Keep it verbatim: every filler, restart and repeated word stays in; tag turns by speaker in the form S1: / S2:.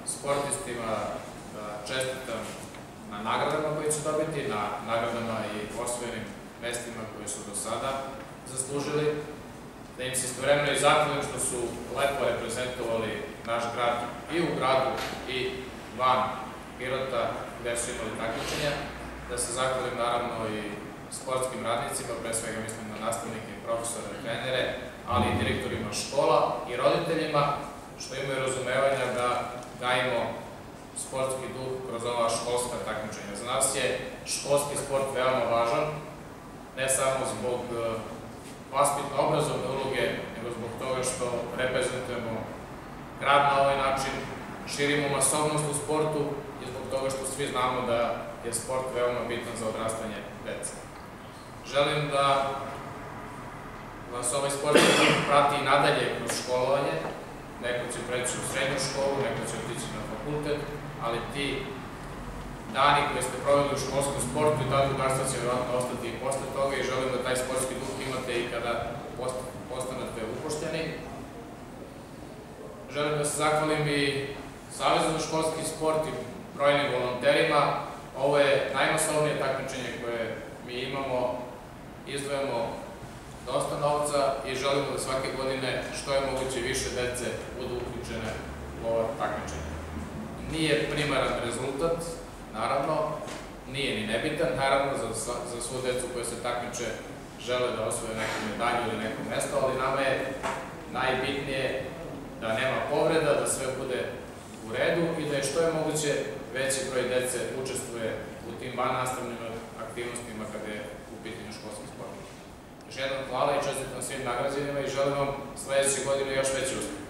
S1: sportistima da čestitam na nagradama koje će dobiti, na nagradama i osvojenim mestima koje su do sada zaslužili, da im se istovremeno i zahvalim što su lepo reprezentovali naš grad i u gradu i van Pirota gde su imali takmičenja, da se zahvalim naravno i sportskim radnicima, pre svega mislim na nastavnike, profesore, trenere, ali i direktorima škola i roditeljima, što imaju razumevanja da gajimo sportski duh kroz ova školska takmičenja. Za nas je školski sport veoma važan, ne samo zbog vaspitno-obrazovne uloge, nego zbog toga što reprezentujemo grad na ovaj način, širimo masovnost u sportu i zbog toga što svi znamo da je sport veoma bitan za odrastanje dece. Želim da vas ovaj sportski duh prati i nadalje kroz školovanje. Neko će preći u srednju školu, neko će otići na fakultet, ali ti dani koje ste proveli u školskom sportu i ta drugarstva će vjerojatno ostati i posle toga i želim da taj sportski duh imate i kada postanete upošteni. Želim da se zahvalim i Savezu za školski sport i brojnim volonterima. Ovo je najmasovnije takmičenje koje mi imamo, izdvojamo dosta novca i želimo da svake godine što je moguće više dece budu uključene u ovo takmičenje. Nije primaran rezultat, naravno, nije ni nebitan, naravno za svu decu koja se takmiče žele da osvoje neku medalju ili neko mesto, ali nama je najbitnije da nema povreda, da sve bude u redu i da je što je moguće veći broj dece učestvuje u tim vannastavnim aktivnostima kada je u pitanju školski sport. Još jednom hvala i čestitam svim nagrađenima i želim vam sledeće godine još veći uspeh.